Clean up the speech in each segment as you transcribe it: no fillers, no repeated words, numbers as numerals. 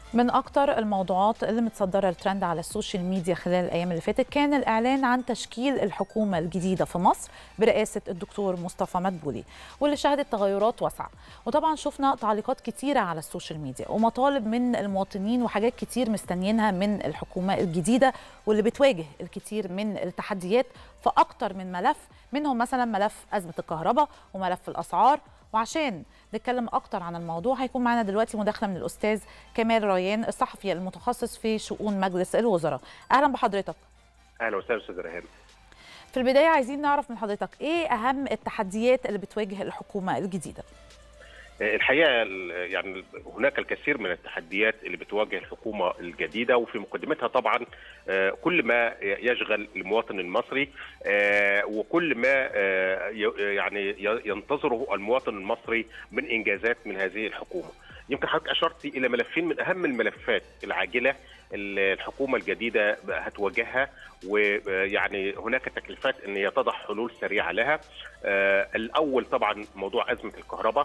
من أكتر الموضوعات اللي متصدرة الترند على السوشيال ميديا خلال الأيام اللي فاتت كان الإعلان عن تشكيل الحكومة الجديدة في مصر برئاسة الدكتور مصطفى مدبولي، واللي شهدت تغيرات واسعة. وطبعا شفنا تعليقات كتيرة على السوشيال ميديا ومطالب من المواطنين وحاجات كتير مستنيينها من الحكومة الجديدة، واللي بتواجه الكثير من التحديات في أكتر من ملف، منهم مثلا ملف أزمة الكهرباء وملف الأسعار. وعشان نتكلم اكتر عن الموضوع هيكون معنا دلوقتي مداخله من الاستاذ كمال ريان، الصحفي المتخصص في شؤون مجلس الوزراء. اهلا بحضرتك. اهلا وسهلا استاذ ريهام. في البدايه عايزين نعرف من حضرتك ايه اهم التحديات اللي بتواجه الحكومه الجديده؟ الحقيقه يعني هناك الكثير من التحديات اللي بتواجه الحكومه الجديده، وفي مقدمتها طبعا كل ما يشغل المواطن المصري وكل ما يعني ينتظره المواطن المصري من انجازات من هذه الحكومه. يمكن حضرتك اشرتي الى ملفين من اهم الملفات العاجله الحكومه الجديده هتواجهها، ويعني هناك تكليفات ان هي تضع حلول سريعه لها. الاول طبعا موضوع ازمه الكهرباء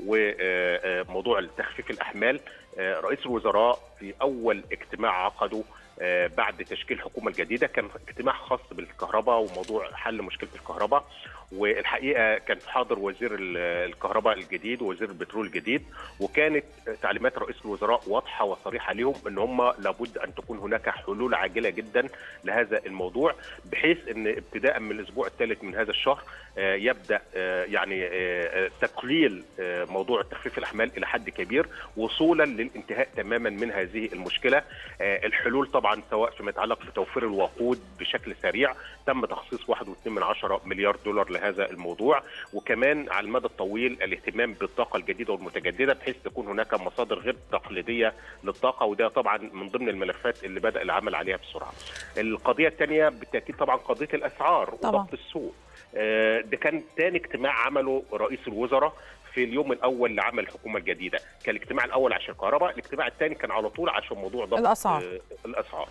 وموضوع تخفيف الاحمال. رئيس الوزراء في اول اجتماع عقده بعد تشكيل الحكومه الجديده كان اجتماع خاص بالكهرباء وموضوع حل مشكله الكهرباء، والحقيقه كان حاضر وزير الكهرباء الجديد ووزير البترول الجديد، وكانت تعليمات رئيس الوزراء واضحه وصريحه لهم ان هم لابد ان تكون هناك حلول عاجله جدا لهذا الموضوع، بحيث ان ابتداء من الاسبوع الثالث من هذا الشهر يبدا يعني تقليل موضوع تخفيف الاحمال الى حد كبير وصولا للانتهاء تماما من هذه المشكله. الحلول طبعا سواء فيما يتعلق بتوفير الوقود بشكل سريع، تم تخصيص 1.2 مليار دولار لهذا الموضوع، وكمان على المدى الطويل الاهتمام بالطاقه الجديده والمتجدده بحيث تكون هناك مصادر غير تقليديه للطاقه، وده طبعا من ضمن الملفات اللي بدا العمل عليها بسرعه. القضيه الثانيه بالتاكيد طبعا قضيه الاسعار وضبط السوق. ده كان ثاني اجتماع عمله رئيس الوزراء في اليوم الاول لعمل الحكومه الجديده، كان الاجتماع الاول عشان الكهرباء، الاجتماع الثاني كان على طول عشان موضوع ضبط الاسعار.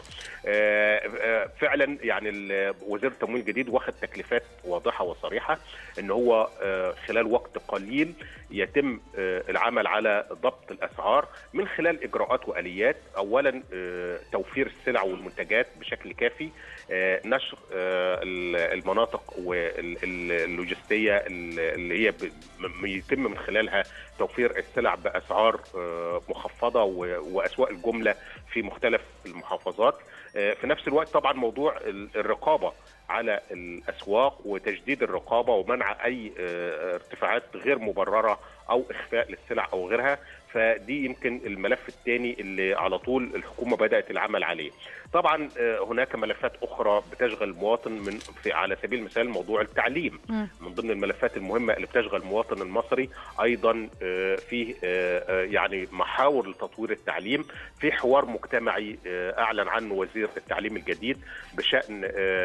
فعلا يعني وزير التموين الجديد واخد تكليفات واضحه وصريحه ان هو خلال وقت قليل يتم العمل على ضبط الاسعار من خلال اجراءات واليات. اولا توفير السلع والمنتجات بشكل كافي، نشر المناطق واللوجستيه اللي هي يتم من خلالها توفير السلع باسعار مخفضه واسواق الجمله في مختلف المحافظات. في نفس الوقت طبعا موضوع الرقابه على الاسواق وتجديد الرقابه ومنع اي ارتفاعات غير مبرره او اخفاء للسلع او غيرها، فدي يمكن الملف الثاني اللي على طول الحكومه بدات العمل عليه. طبعا هناك ملفات اخرى بتشغل المواطن على سبيل المثال موضوع التعليم من ضمن الملفات المهمه اللي بتشغل المواطن المصري. ايضا فيه يعني محاور لتطوير التعليم، في حوار مجتمعي اعلن عنه وزير التعليم الجديد بشان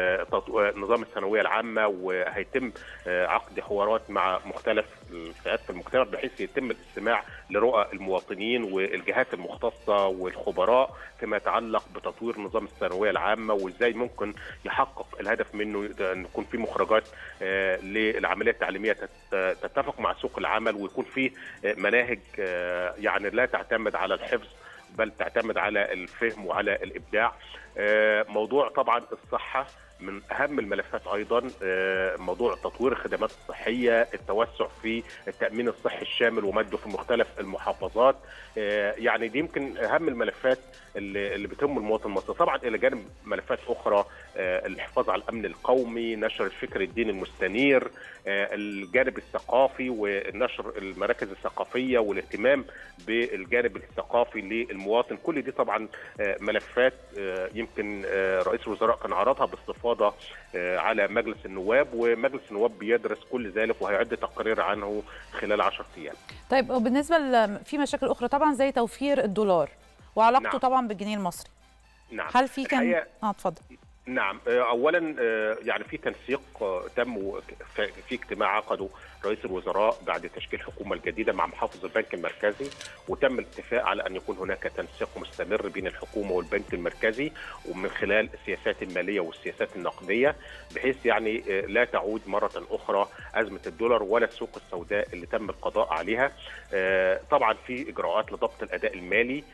نظام الثانويه العامه، وهيتم عقد حوارات مع مختلف الفئات في المجتمع بحيث يتم الاستماع لرؤى المواطنين والجهات المختصه والخبراء فيما يتعلق بتطوير نظام الثانويه العامه وازاي ممكن يحقق الهدف منه ان يكون في مخرجات للعمليه التعليميه تتفق مع سوق العمل، ويكون في مناهج يعني لا تعتمد على الحفظ بل تعتمد على الفهم وعلى الابداع. موضوع طبعا الصحه من اهم الملفات ايضا، موضوع تطوير الخدمات الصحيه، التوسع في التامين الصحي الشامل ومده في مختلف المحافظات. يعني دي يمكن اهم الملفات اللي بتهم المواطن المصري. طبعا الى جانب ملفات اخرى الحفاظ على الامن القومي، نشر الفكر الديني المستنير، الجانب الثقافي ونشر المراكز الثقافيه والاهتمام بالجانب الثقافي للمواطن. كل دي طبعا ملفات يمكن رئيس الوزراء كان عرضها باستفاضه على مجلس النواب، ومجلس النواب بيدرس كل ذلك وهيعد تقرير عنه خلال 10 ايام. طيب بالنسبه في مشاكل اخرى طبعا زي توفير الدولار وعلاقته نعم. طبعا بالجنيه المصري. نعم. هل في كان اتفضل. نعم، اولا يعني في تنسيق تم في اجتماع عقده رئيس الوزراء بعد تشكيل الحكومه الجديده مع محافظ البنك المركزي، وتم الاتفاق على ان يكون هناك تنسيق مستمر بين الحكومه والبنك المركزي ومن خلال السياسات الماليه والسياسات النقديه، بحيث يعني لا تعود مره اخرى ازمه الدولار ولا السوق السوداء اللي تم القضاء عليها. طبعا في اجراءات لضبط الاداء المالي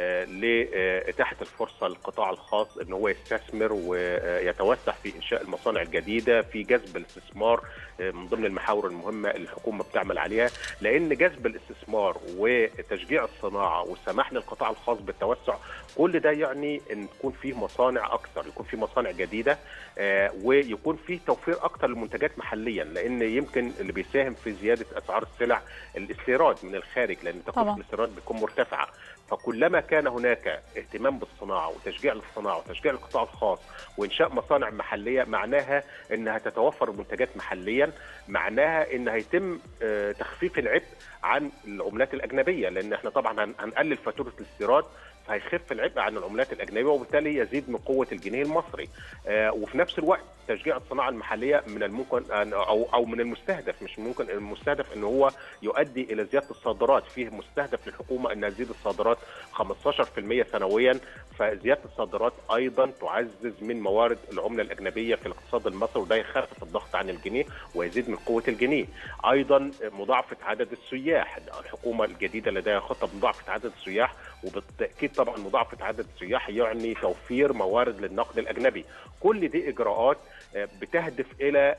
لاتاحه الفرصه للقطاع الخاص ان هو يستثمر ويتوسع في انشاء المصانع الجديده، في جذب الاستثمار من ضمن المحاور المهمه اللي الحكومه بتعمل عليها، لان جذب الاستثمار وتشجيع الصناعه والسماح للقطاع الخاص بالتوسع كل ده يعني ان يكون فيه مصانع اكثر، يكون فيه مصانع جديده، ويكون فيه توفير اكثر للمنتجات محليا، لان يمكن اللي بيساهم في زياده اسعار السلع الاستيراد من الخارج، لان تكلفه الاستيراد بتكون مرتفعه. فكلما كان هناك اهتمام بالصناعه وتشجيع للصناعه وتشجيع القطاع الخاص وانشاء مصانع محليه، معناها انها تتوفر المنتجات محليا، معناها ان هيتم تخفيف العبء عن العملات الاجنبيه، لان احنا طبعا هنقلل فاتوره الاستيراد، فهيخف العبء عن العملات الاجنبيه وبالتالي يزيد من قوه الجنيه المصري. وفي نفس الوقت تشجيع الصناعه المحليه من الممكن او من المستهدف، مش ممكن، المستهدف ان هو يؤدي الى زياده الصادرات، فيه مستهدف للحكومه انها تزيد الصادرات 15% سنويا، فزياده الصادرات ايضا تعزز من موارد العمله الاجنبيه في الاقتصاد المصري، وده يخفف الضغط عن الجنيه ويزيد من قوه الجنيه. ايضا مضاعفه عدد السياح، الحكومه الجديده لديها خطه مضاعفه عدد السياح، وبالتاكيد طبعا مضاعفه عدد السياح يعني توفير موارد للنقد الاجنبي. كل دي اجراءات بتهدف الى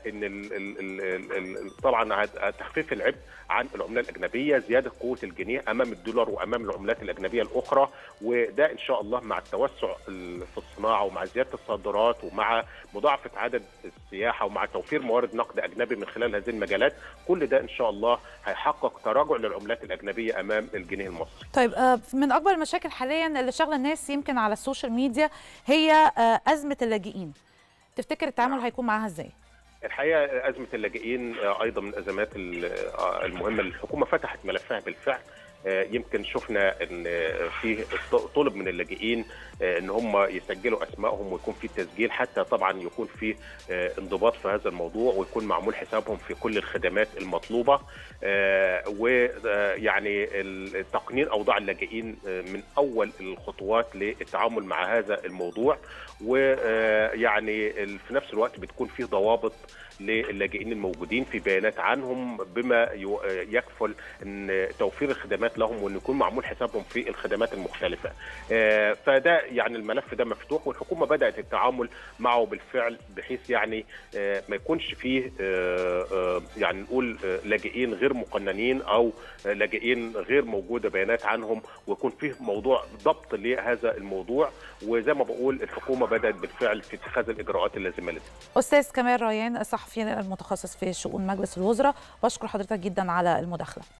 ان طبعا تخفيف العبء عن العمله الاجنبيه، زياده قوه الجنيه امام الدولار وامام العملات الاجنبيه الاخرى، وده ان شاء الله مع التوسع في الصناعه ومع زياده الصادرات ومع مضاعفه عدد السياحه ومع توفير موارد نقد اجنبي من خلال هذه المجالات، كل ده ان شاء الله هيحقق تراجع للعملات الاجنبيه امام الجنيه المصري. طيب، من اكبر المشاكل حاليا اللي شغله الناس يمكن على السوشيال ميديا هي ازمه اللاجئين. تفتكر التعامل هيكون معاها ازاي؟ الحقيقه ازمه اللاجئين ايضا من الازمات المهمه اللي الحكومه فتحت ملفها بالفعل. يمكن شفنا ان في طلب من اللاجئين ان هم يسجلوا اسمائهم ويكون في تسجيل، حتى طبعا يكون في انضباط في هذا الموضوع ويكون معمول حسابهم في كل الخدمات المطلوبه. ويعني تقنين اوضاع اللاجئين من اول الخطوات للتعامل مع هذا الموضوع، ويعني في نفس الوقت بتكون فيه ضوابط للاجئين الموجودين في بيانات عنهم بما يكفل ان توفير الخدمات لهم وان يكون معمول حسابهم في الخدمات المختلفه. فده يعني الملف ده مفتوح والحكومه بدات التعامل معه بالفعل، بحيث يعني ما يكونش فيه يعني نقول لاجئين غير مقننين او لاجئين غير موجوده بيانات عنهم، ويكون فيه موضوع ضبط لهذا الموضوع. وزي ما بقول الحكومه بدات بالفعل في اتخاذ الاجراءات اللازمه لده. استاذ كمال ريان، الصحفي المتخصص في شؤون مجلس الوزراء، بشكر حضرتك جدا على المداخله.